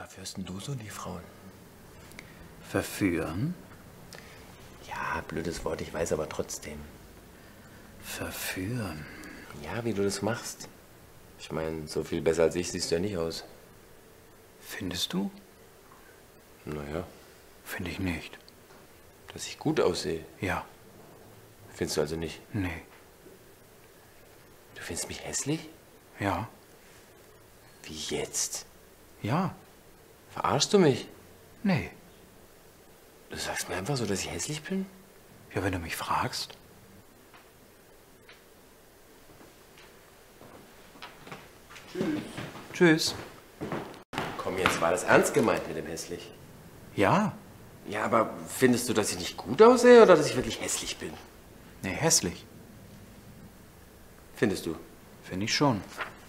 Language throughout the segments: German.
verführst denn du so die Frauen? Verführen? Ja, blödes Wort, ich weiß aber trotzdem. Verführen? Ja, wie du das machst. Ich meine, so viel besser als ich siehst du ja nicht aus. Findest du? Naja. Finde ich nicht. Dass ich gut aussehe? Ja. Findest du also nicht? Nee. Du findest mich hässlich? Ja. Wie jetzt? Ja. Verarschst du mich? Nee. Du sagst mir einfach so, dass ich hässlich bin? Ja, wenn du mich fragst. Tschüss. Tschüss. Komm, jetzt war das ernst gemeint mit dem hässlich. Ja. Ja, aber findest du, dass ich nicht gut aussehe oder dass ich wirklich hässlich bin? Nee, hässlich. Findest du? Finde ich schon.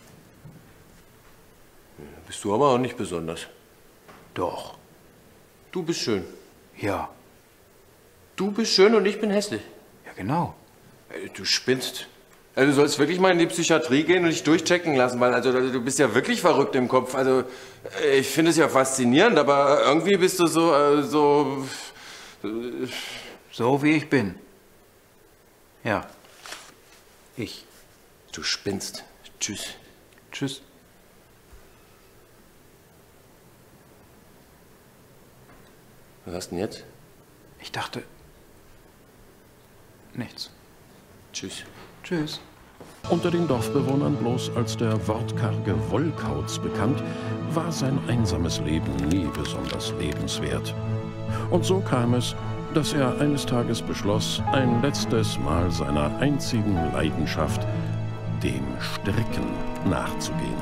Bist du aber auch nicht besonders. Doch. Du bist schön. Ja. Du bist schön und ich bin hässlich. Ja, genau. Du spinnst. Also, du sollst wirklich mal in die Psychiatrie gehen und dich durchchecken lassen, weil also du bist ja wirklich verrückt im Kopf. Also ich finde es ja faszinierend, aber irgendwie bist du so wie ich bin. Ja. Ich. Du spinnst. Tschüss. Tschüss. Was hast du denn jetzt? Ich dachte... nichts. Tschüss. Tschüss. Unter den Dorfbewohnern bloß als der wortkarge Wollkauz bekannt, war sein einsames Leben nie besonders lebenswert. Und so kam es, dass er eines Tages beschloss, ein letztes Mal seiner einzigen Leidenschaft, dem Stricken, nachzugehen.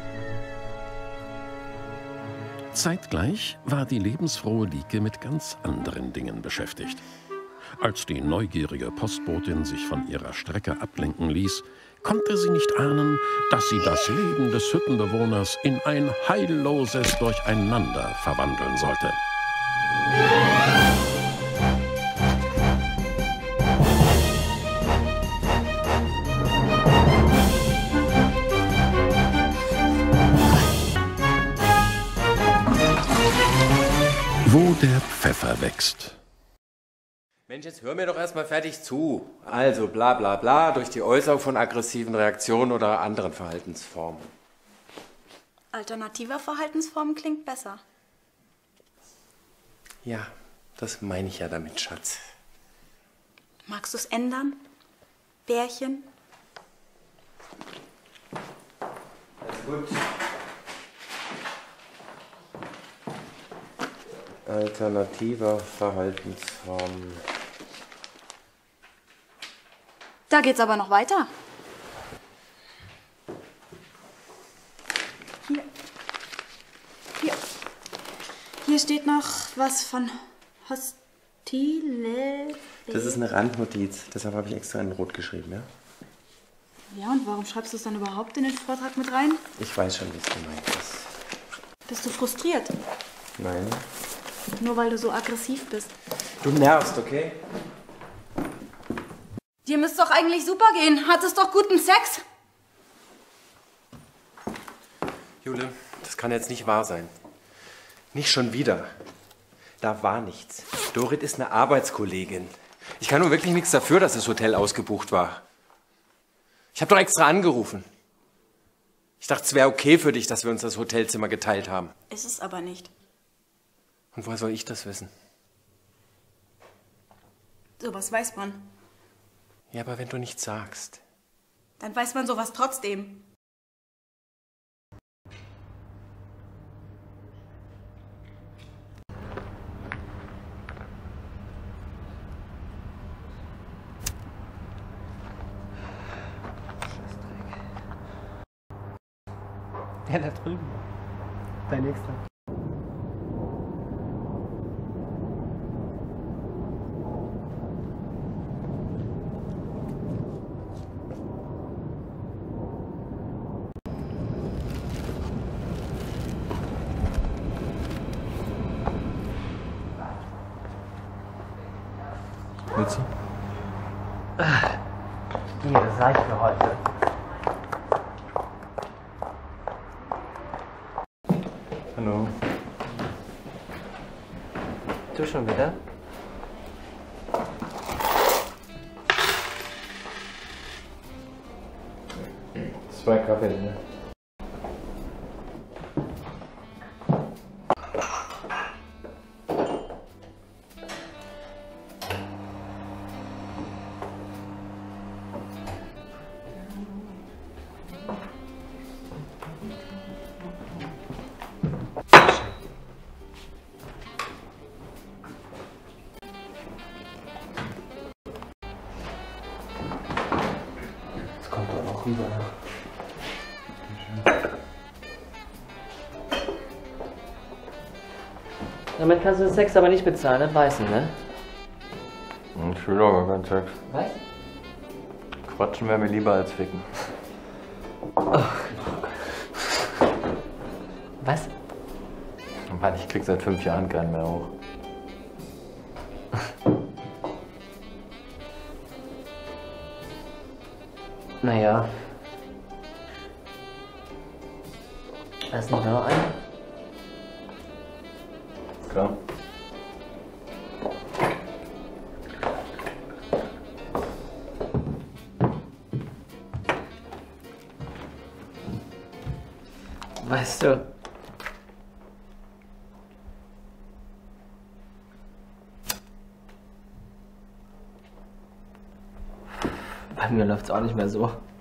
Zeitgleich war die lebensfrohe Lieke mit ganz anderen Dingen beschäftigt. Als die neugierige Postbotin sich von ihrer Strecke ablenken ließ, konnte sie nicht ahnen, dass sie das Leben des Hüttenbewohners in ein heilloses Durcheinander verwandeln sollte. Wo der Pfeffer wächst. Mensch, jetzt hör mir doch erstmal fertig zu. Also, bla bla bla, durch die Äußerung von aggressiven Reaktionen oder anderen Verhaltensformen. Alternativer Verhaltensformen klingt besser. Ja, das meine ich ja damit, Schatz. Magst du es ändern? Bärchen? Alles gut. Alternativer Verhaltensformen. Da geht's aber noch weiter. Hier steht noch was von Hostile. Das ist eine Randnotiz, deshalb habe ich extra in Rot geschrieben, ja? Ja, und warum schreibst du es dann überhaupt in den Vortrag mit rein? Ich weiß schon, wie es gemeint ist. Bist du frustriert? Nein. Nur weil du so aggressiv bist. Du nervst, okay? Dir müsste doch eigentlich super gehen. Hattest doch guten Sex? Jule, das kann jetzt nicht wahr sein. Nicht schon wieder. Da war nichts. Dorit ist eine Arbeitskollegin. Ich kann nun wirklich nichts dafür, dass das Hotel ausgebucht war. Ich habe doch extra angerufen. Ich dachte, es wäre okay für dich, dass wir uns das Hotelzimmer geteilt haben. Ist es aber nicht. Und woher soll ich das wissen? Sowas weiß man. Ja, aber wenn du nichts sagst. Dann weiß man sowas trotzdem. Der da drüben. Dein nächster. Willst du? Hier, das reicht für heute. Hallo. Du schon wieder? Zwei Kaffee, ne? Das kommt doch noch rüber. Damit kannst du den Sex aber nicht bezahlen, das weißt du, ne? Ich will aber keinen Sex. Was? Quatschen wäre mir lieber als ficken. Was? Mann, ich krieg seit 5 Jahren keinen mehr hoch. Naja. Hast du noch einen? Klar. Weißt du, bei mir läuft's auch nicht mehr so.